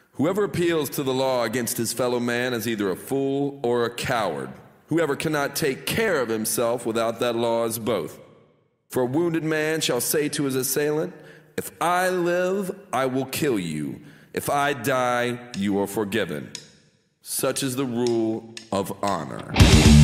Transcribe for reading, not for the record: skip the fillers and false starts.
Whoever appeals to the law against his fellow man is either a fool or a coward. Whoever cannot take care of himself without that law is both. For a wounded man shall say to his assailant, "If I live, I will kill you. If I die, you are forgiven." Such is the rule of honor.